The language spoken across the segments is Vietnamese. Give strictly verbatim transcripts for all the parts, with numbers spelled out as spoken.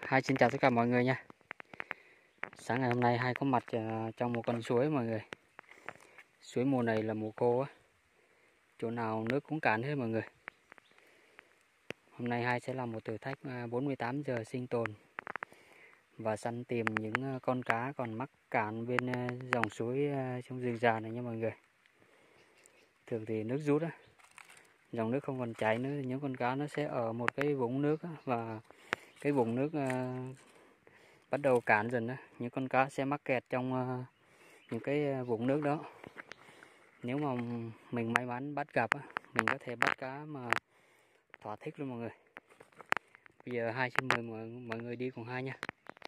Hai xin chào tất cả mọi người nha. Sáng ngày hôm nay Hai có mặt trong một con suối mọi người. Suối mùa này là mùa khô á, chỗ nào nước cũng cạn hết mọi người. Hôm nay Hai sẽ làm một thử thách bốn mươi tám giờ sinh tồn và săn tìm những con cá còn mắc cạn bên dòng suối trong rừng già này nha mọi người. Thường thì nước rút á, dòng nước không còn chảy nữa, những con cá nó sẽ ở một cái vũng nước á, và cái vùng nước uh, bắt đầu cạn dần đó, những con cá sẽ mắc kẹt trong uh, những cái vùng nước đó. Nếu mà mình may mắn bắt gặp á, mình có thể bắt cá mà thỏa thích luôn mọi người. Bây giờ Hai xin mời mọi, mọi người đi cùng Hai nha.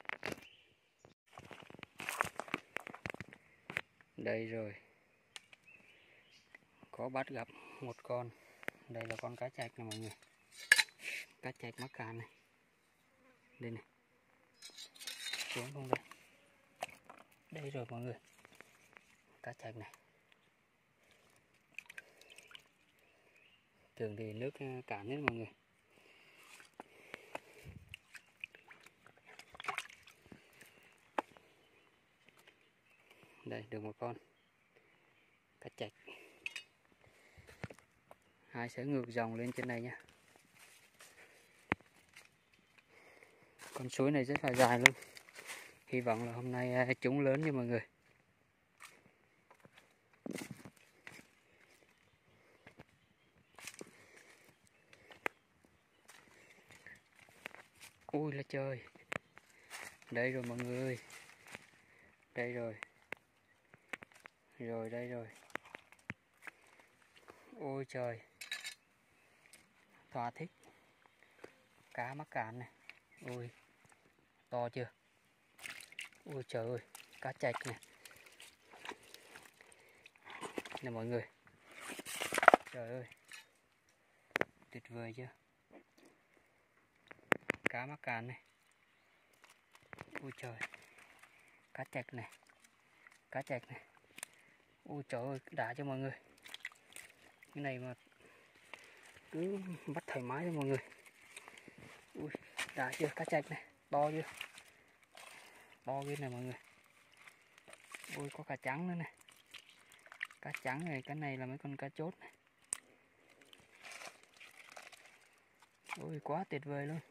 Đây rồi, có bắt gặp một con. Đây là con cá chạch này mọi người, cá chạch mắc cạn này. Đây này, xuống không đây. Đây rồi mọi người, cá chạch này. Thường thì nước cạn hết mọi người. Đây được một con cá chạch. Hai sẽ ngược dòng lên trên này nha. Con suối này rất là dài luôn. Hy vọng là hôm nay chúng lớn nha mọi người. Ui là trời. Đây rồi mọi người. Đây rồi. Rồi đây rồi. Ôi trời. Thỏa thích. Cá mắc cạn này. Ui. To chưa? Ôi trời ơi. Cá chạch này. Nè mọi người. Trời ơi. Tuyệt vời chưa? Cá mắc cạn này. Ôi trời. Cá chạch này. Cá chạch này. Ôi trời ơi, đã cho mọi người. Cái này mà cứ bắt thoải mái cho mọi người. Ui, đã chưa? Cá chạch này, to chưa? To ghê này mọi người. Ôi, có cá trắng nữa này. Cá trắng này, cái này là mấy con cá chốt này. Ôi, quá tuyệt vời luôn.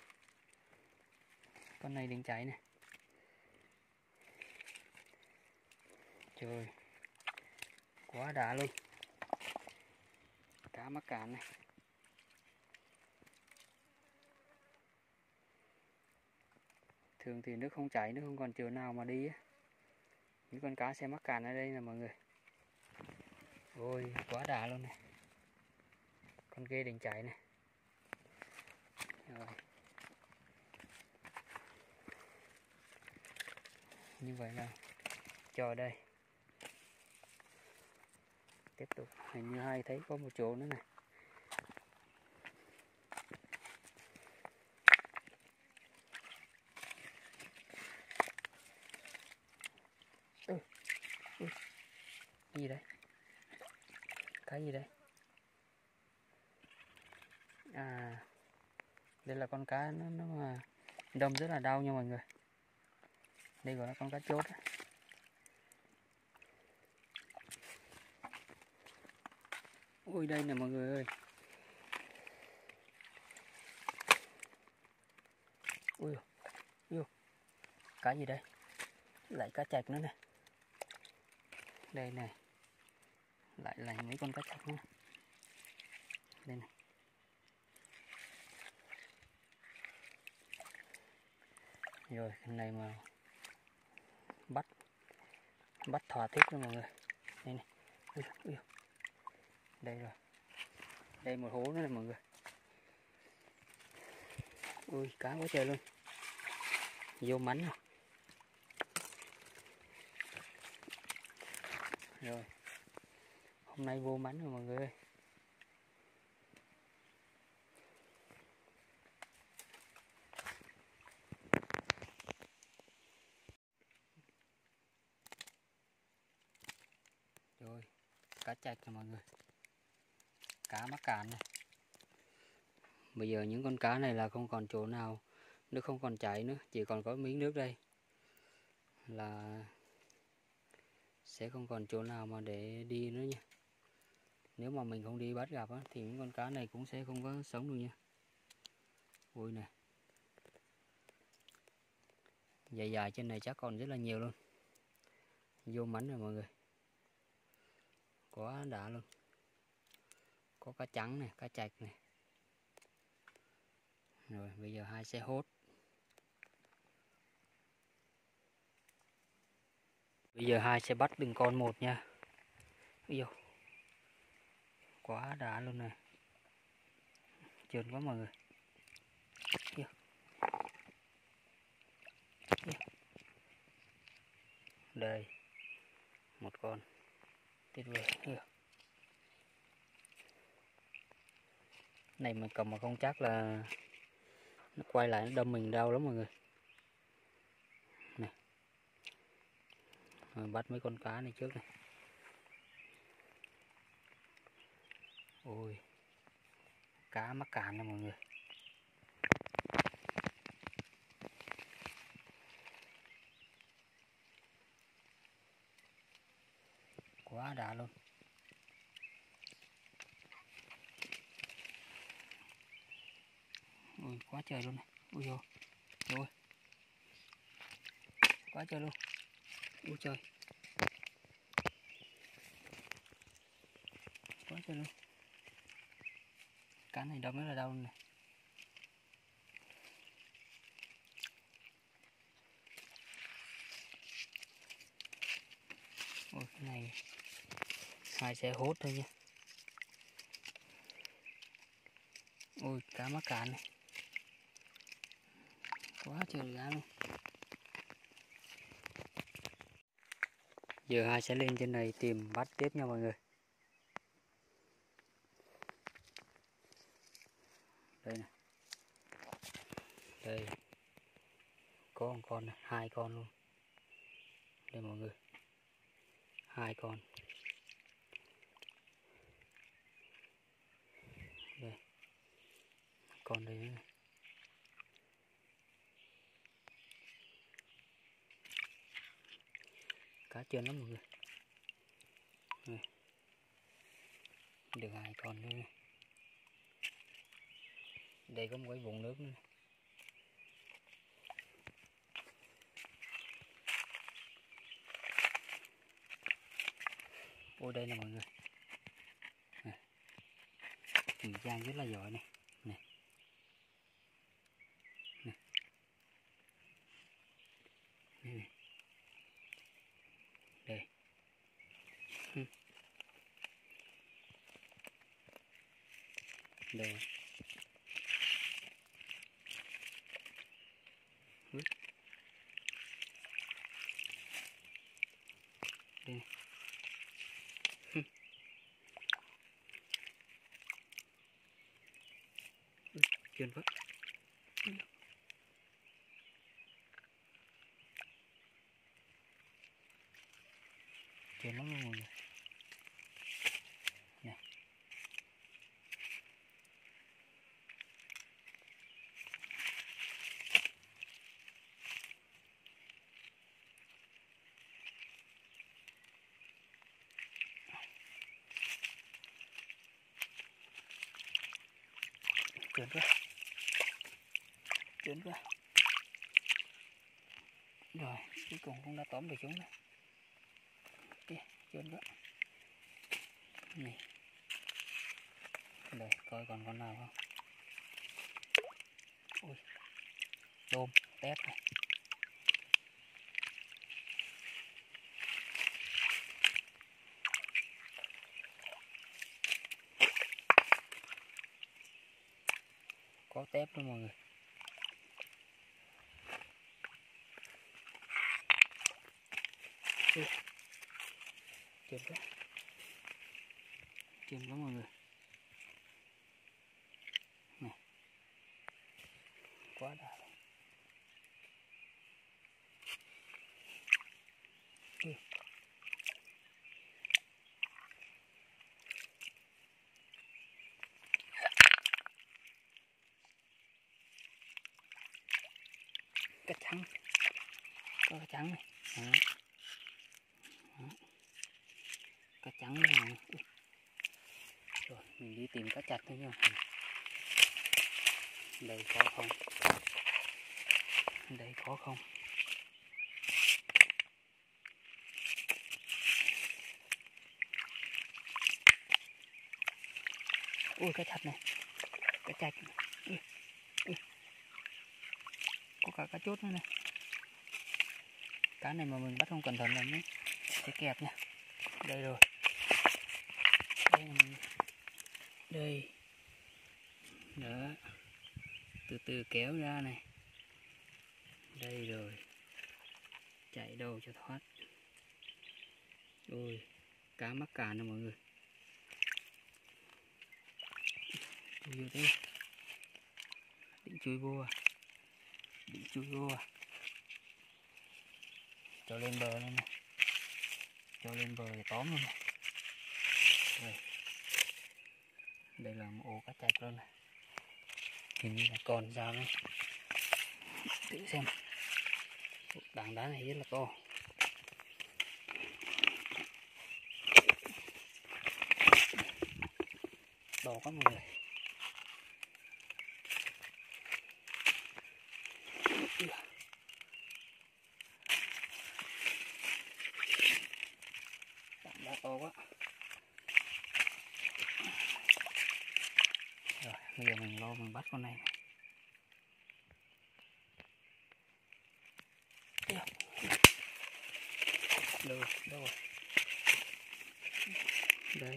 Con này định chạy này. Trời, quá đã luôn. Cá mắc cạn này. Thường thì nước không chảy, nước không còn chỗ nào mà đi á. Những con cá sẽ mắc cạn ở đây nè mọi người. Ôi, quá đã luôn này. Con ghê định chạy này. Rồi. Như vậy là chờ đây. Tiếp tục, hình như Hai thấy có một chỗ nữa này. Ừ. Ừ. Gì đấy? Cái gì đấy? À, đây là con cá nó nó mà đâm rất là đau nha mọi người. Đây gọi là con cá chốt á. Ui đây nè mọi người ơi. Ui, ui, cá gì đây? Lại cá chạch nữa này. Đây này. Lại là mấy con cá chạch nữa. Đây này. Rồi cái này mà bắt bắt thỏa thích luôn mọi người. Đây này. Ui, ui. Đây rồi. Đây một hố nữa này mọi người. Ui cá quá trời luôn. Vô mánh rồi. Rồi. Hôm nay vô mánh rồi mọi người ơi. Rồi, cá chạch nè mọi người. Cá mắc cạn này. Bây giờ những con cá này là không còn chỗ nào nước không còn chảy nữa, chỉ còn có miếng nước đây là sẽ không còn chỗ nào mà để đi nữa nha. Nếu mà mình không đi bắt gặp á, thì những con cá này cũng sẽ không có sống được nha. Ui nè, dài dài trên này chắc còn rất là nhiều luôn. Vô mảnh rồi mọi người, quá đã luôn. Có cá trắng này, cá chạch này. Rồi bây giờ hai xe hốt. Bây giờ hai sẽ bắt từng con một nha. Ui dồi, quá đã luôn này. Trơn quá mọi người. Ui dồi. Đây, một con tuyệt vời. Ui dồi. Này mình cầm mà không chắc là nó quay lại nó đâm mình đau lắm mọi người. Này. Rồi bắt mấy con cá này trước này. Ôi, cá mắc cạn nè mọi người. Quá đã luôn. Ui, quá trời luôn này. Ui dồi, rồi. Quá trời luôn. Ui trời. Quá trời luôn. Cá này đau rất là đau luôn này. Ôi cái này hai xe hốt thôi nha. Ôi cá mắc cạn này. Quá trời cá luôn. Giờ hai sẽ lên trên này tìm bắt tiếp nha mọi người. Đây này. Đây. Có một con này, hai con luôn. Đây mọi người. Hai con. Đây. Con đây nữa này. Cá trơn lắm mọi người. Đây. Được hai con nữa này. Đây có một cái vùng nước nữa này. Ôi đây là mọi người. Này. Mình Giang rất là giỏi này. Này. Này. Đây này. Đây. Hừm. Đây. Ui. Đây này. Hừm. Ui, trơn quá. Trơn lắm luôn mọi người. Này. Trơn quá. Trơn quá. Rồi, cuối cùng cũng đã tóm được chúng rồi. Ok, trơn quá. Này. Đây, coi còn con nào không. Ui. Tôm, tép này. Có tép luôn mọi người. Ui. Trơn quá. Trơn quá mọi người. Này. Quá đã. Ui. cá trắng, có cá trắng này. Đó. Đó. Cá trắng này. Rồi mình đi tìm cá chạch thôi nha. Đây có không? Đây có không? Ui cá chạch này, cá chạch. Ui. Ui. Có cả cá chốt nữa này. Cá này mà mình bắt không cẩn thận là nó sẽ kẹp nha. Đây rồi. Đây là mình. Đây. Đó. Từ từ kéo ra này. Đây rồi. Chạy đâu cho thoát. Ôi, cá mắc cạn nè mọi người. Chui vô đây. Định chui vô à? Định chui vô à? Cho lên bờ lên nè. Cho lên bờ để tóm luôn nè. Đây. Đây là một ổ cá chạch luôn nè. Hình như là còn sao đây. Tự xem. Tảng đá này rất là to. To quá mọi người. Tảng đá to quá. Rồi bây giờ mình lo mình bắt con này. Đâu rồi, đâu rồi. Đấy.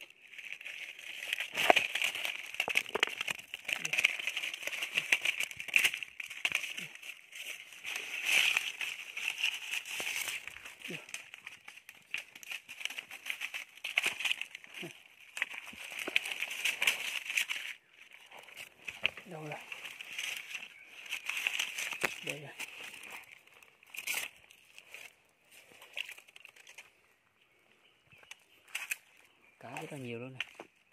Đâu rồi? Đây rồi. Cá rất là nhiều luôn này.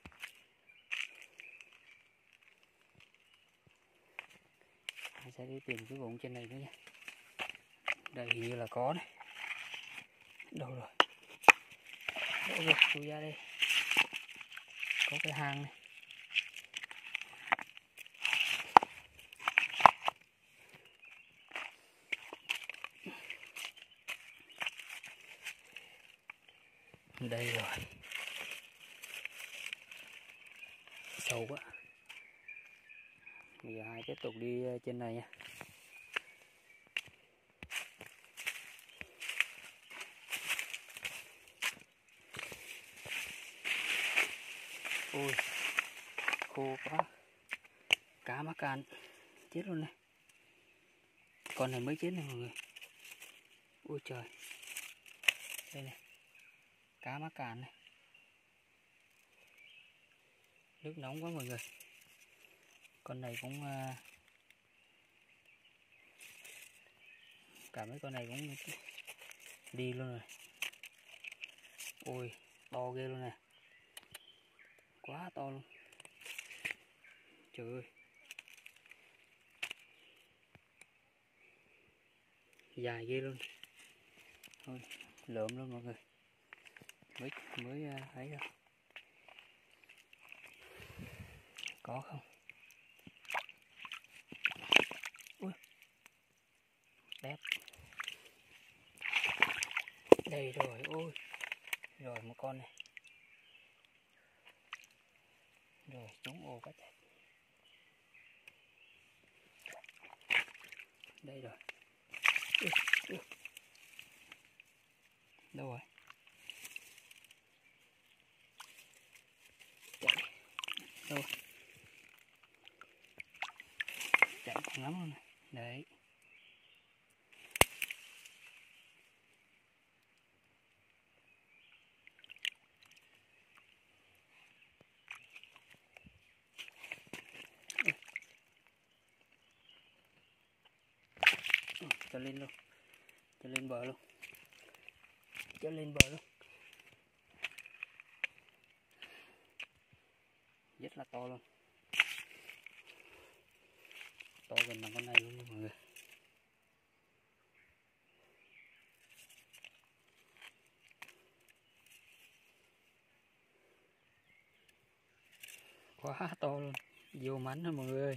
Mình sẽ đi tìm cái vùng trên này nữa nha. Đây hình như là có này. Đâu rồi? Đâu rồi? Chui ra đây. Có cái hang này. Đây rồi. Sâu quá. Bây giờ hai tiếp tục đi trên này nha. Ôi, khô quá. Cá mắc cạn chết luôn này. Con này mới chết này mọi người. Ôi trời. Đây này. Cá mắc cạn này. Nước nóng quá mọi người. Con này cũng uh, cả mấy con này cũng đi luôn rồi. Ôi to ghê luôn này. Quá to luôn. Trời ơi. Dài ghê luôn. Thôi lượm luôn mọi người. Mới mới uh, ấy đâu. Có không? Ui. Đẹp. Đây rồi, ôi. Rồi một con này. Rồi trúng ổ cá chạch. Đây rồi. Ui, ui. Đâu rồi? Chạy. Đâu rồi? Chạy lắm luôn này. Đấy. Ừ, cho lên luôn. Cho lên bờ luôn. Cho lên bờ luôn. Rất là to luôn. To gần bằng con này luôn mọi người. quá to luôn, vô mảnh thôi mọi người ơi.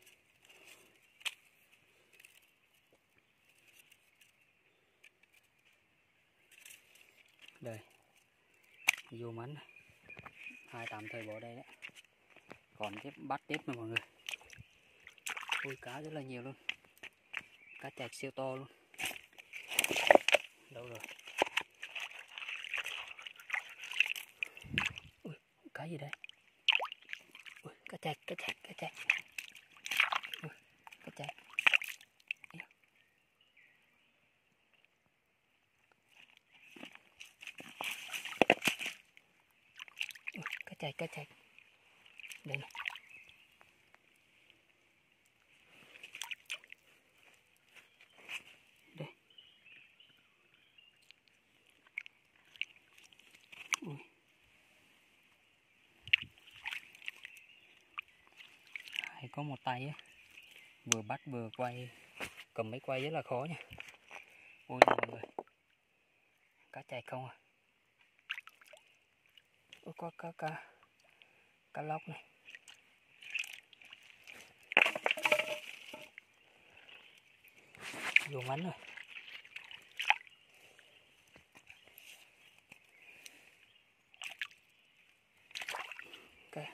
Đây, vô mảnh này. Hai tạm thời bỏ đây đấy, còn tiếp bắt tiếp nè mọi người. Ui, cá rất là nhiều luôn, cá chạch siêu to luôn. Đâu rồi? Ui, cá gì đây? Ui, cá chạch, cá chạch, cá chạch. Ui, cá chạch. Ui, cá chạch, cá chạch. Đây này. Đây. Ui. Hay có một tay á, vừa bắt vừa quay, cầm máy quay rất là khó nha. Ôi mọi người, cá chạch không à? Ôi, có cá cá cá lóc này. Vô mắn rồi. Okay.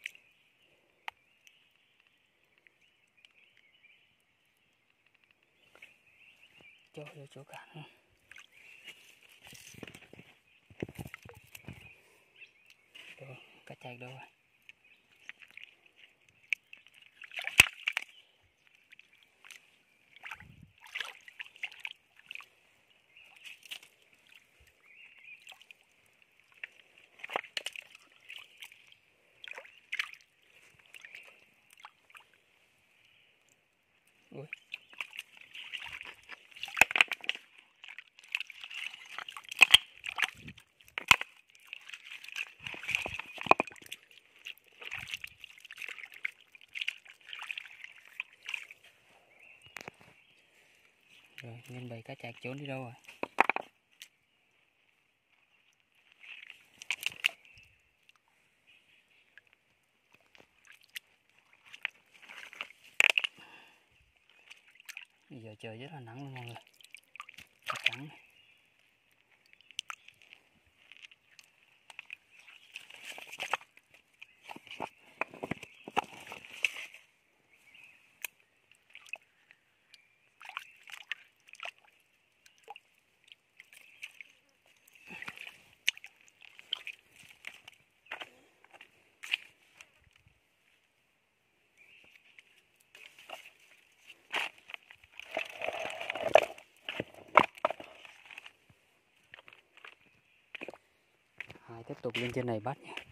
Cho vô chỗ cả nữa. Đâu, cá chạch đâu rồi? Ui. Rồi, nguyên bầy cá chạch trốn đi đâu rồi? Bây giờ trời rất là nắng luôn mọi người. Cá trắng này. Hai tiếp tục lên trên này bắt nha.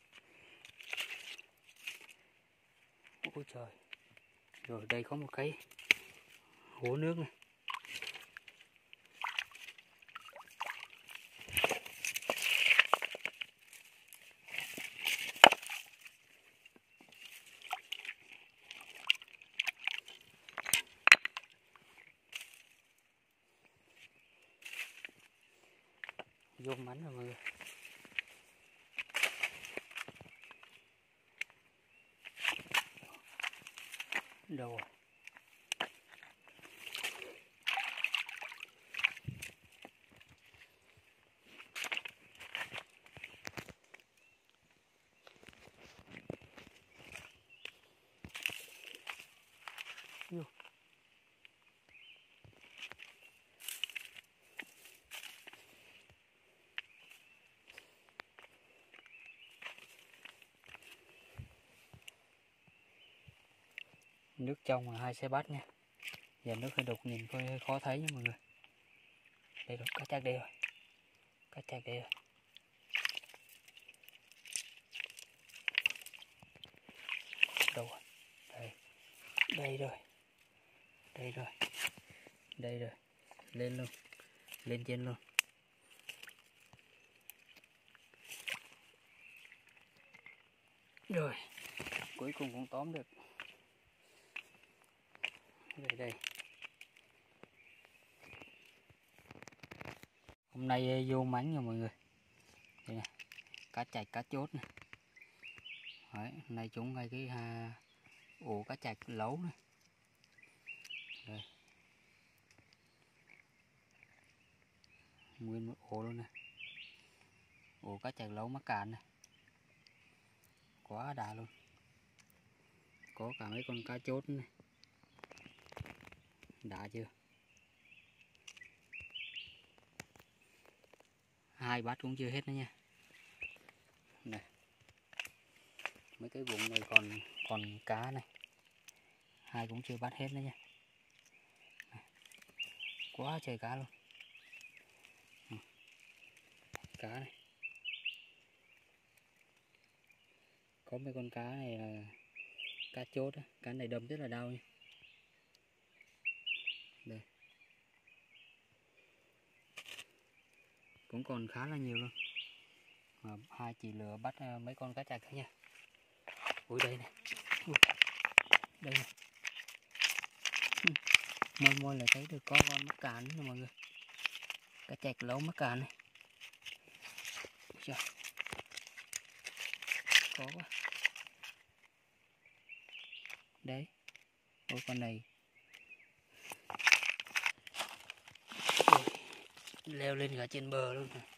Ôi trời. Rồi đây có một cái hố nước này. Vô mắn rồi mọi người. Đâu rồi? Vô. Nước trong là hai xe bắt nha. Giờ nước hơi đục nhìn coi hơi khó thấy nha mọi người. Đây rồi, cá chạch đây rồi. Cá chạch đây rồi. Đâu rồi? Đây. Đây rồi. Đây rồi. Đây rồi. Lên luôn. Lên trên luôn. Rồi. Cuối cùng cũng tóm được. Đây đây. Hôm nay vô mánh nha mọi người. Đây nè. Cá chạch, cá chốt nè. Đấy, này chúng ngay cái ha, ổ cá trạch lấu này. Đây. Nguyên một ổ luôn này. Ổ cá trạch lấu mắc cạn này. Quá đã luôn. Có cả mấy con cá chốt này. Đã chưa? Hai bát cũng chưa hết nữa nha. Này. Mấy cái vùng này còn còn cá này. Hai cũng chưa bắt hết nữa nha. Này. Quá trời cá luôn. Cá này. Có mấy con cá này là cá chốt á, cá này đâm rất là đau nha. Đây. Cũng còn khá là nhiều luôn. Mà hai chị lừa bắt mấy con cá trạch thôi nha. Ui đây này. Ui. Đây này. Môi môi là thấy được có con mắc cạn nữa mọi người. Cá trạch lấu mắc cạn này. Trời. Có quá. Đấy. Ôi con này. Ôi. Leo lên cả trên bờ luôn này.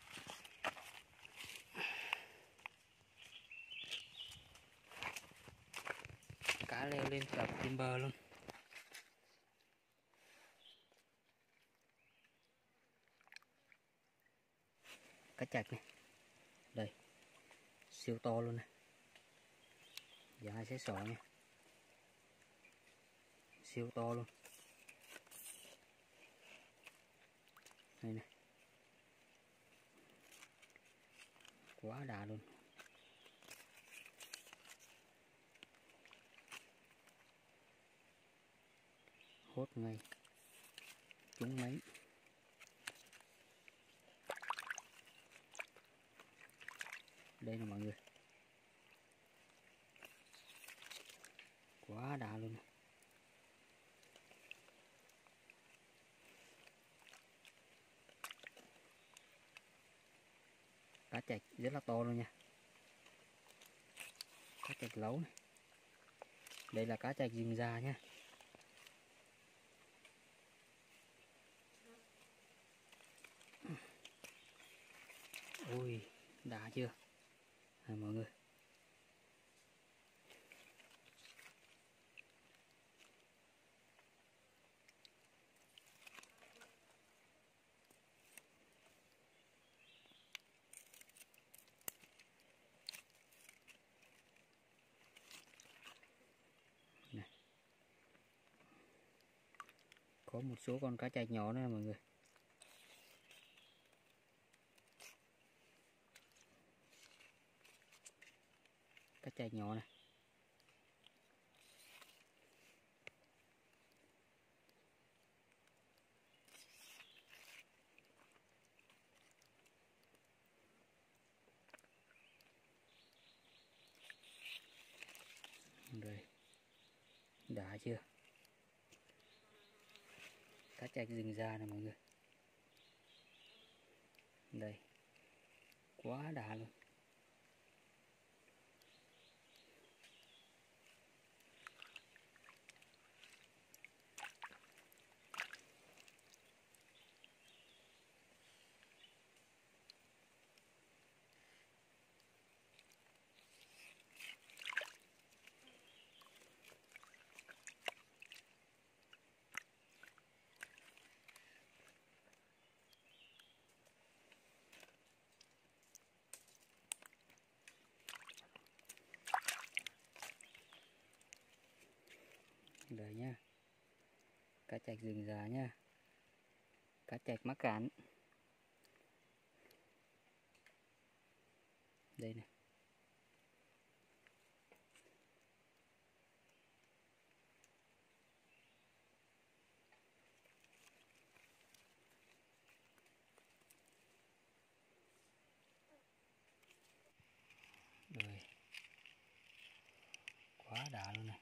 Cá leo lên cả trên bờ luôn. Cá trạch này. Đây. Siêu to luôn này. Giờ hai sẽ sọ nha. Siêu to luôn. Đây này. Quá đã luôn. Hốt ngay. Trúng mấy. Đây là mọi người. Quá đã luôn. Cá trạch rất là to luôn nha. Cá trạch lấu này. Đây là cá trạch rừng già nha. Ôi, đã chưa? À, mọi người. Này. Có một số con cá trạch nhỏ nữa mọi người. Cá trạch nhỏ này. Đây. Đã chưa? Cá trạch rừng già này mọi người. Đây. Quá đã luôn. Đây nhá. Cá trạch rừng già nhá. Cá trạch mắc cạn. Đây này. Rồi. Quá đã luôn này.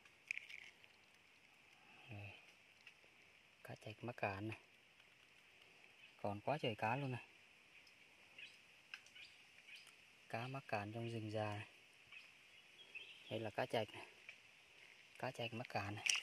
Rồi. Cá trạch mắc cạn này. Còn quá trời cá luôn này. Cá mắc cạn trong rừng già này. Đây là cá chạch này, cá chạch mắc cạn này.